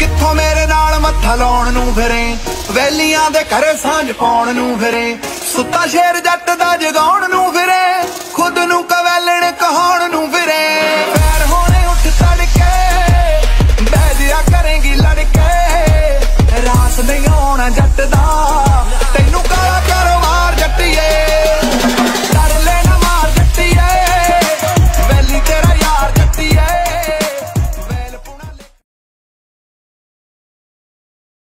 ਕਿੱਥੋਂ ਮੇਰੇ ਨਾਲ ਮੱਥਾ ਲਾਉਣ ਨੂੰ ਫਿਰੇ, ਵੈਲੀਆਂ ਦੇ ਘਰੇ ਸਾਂਝ ਪਾਉਣ ਨੂੰ ਫਿਰੇ, ਸੁੱਤਾ ਸ਼ੇਰ ਜੱਟ ਦਾ ਜਗਾਉਣ ਨੂੰ